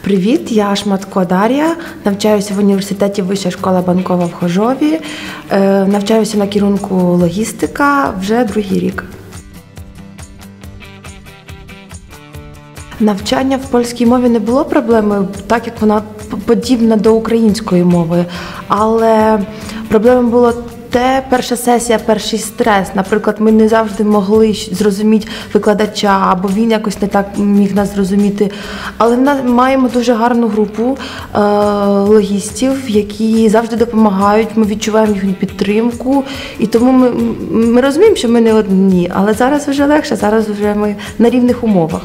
Привіт, я Шматко Дар'я, навчаюся в університеті Вища школа банкова в Хожові, навчаюся на керунку логістика вже другий рік. Навчання в польській мові не було проблемою, так як вона подібна до української мови, але проблемою було перша сесія, перший стрес. Наприклад, ми не завжди могли зрозуміти викладача, або він якось не так міг нас зрозуміти. Але ми маємо дуже гарну групу логістів, які завжди допомагають, ми відчуваємо їхню підтримку. І тому ми розуміємо, що ми не одні, але зараз вже легше, зараз вже ми на рівних умовах.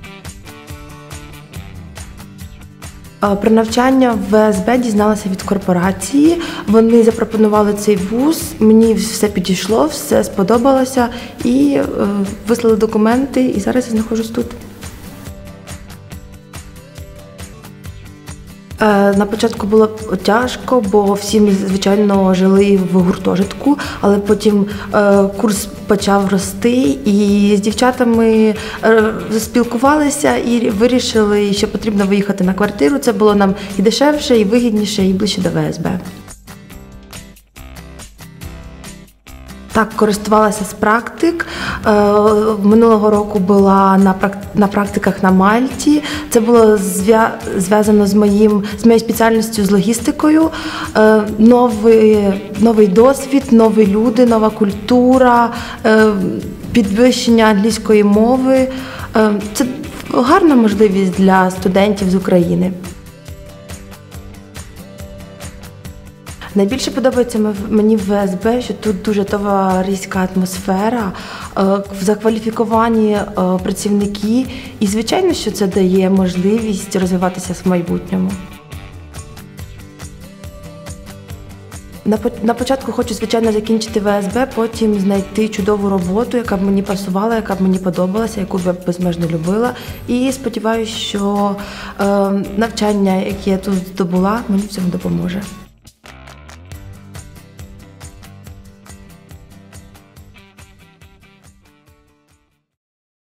Про навчання в ВСБ дізналася від корпорації. Вони запропонували цей вуз, мені все підійшло, все сподобалося і вислали документи, і зараз я знаходжусь тут. На початку було тяжко, бо всі ми, звичайно, жили в гуртожитку, але потім курс почав рости, і з дівчатами спілкувалися і вирішили, що потрібно виїхати на квартиру. Це було нам і дешевше, і вигідніше, і ближче до ВСБ. Так, користувалася з практик. Минулого року була на практиках на Мальті. Це було зв'язано з моєю спеціальністю, з логістикою. Новий досвід, нові люди, нова культура, підвищення англійської мови. Це гарна можливість для студентів з України. Найбільше подобається мені в ВСБ, що тут дуже товариська атмосфера, закваліфіковані працівники і, звичайно, що це дає можливість розвиватися в майбутньому. На початку хочу, звичайно, закінчити ВСБ, потім знайти чудову роботу, яка б мені пасувала, яка б мені подобалася, яку б я безмежно любила. І сподіваюся, що навчання, яке я тут здобула, мені в цьому допоможе.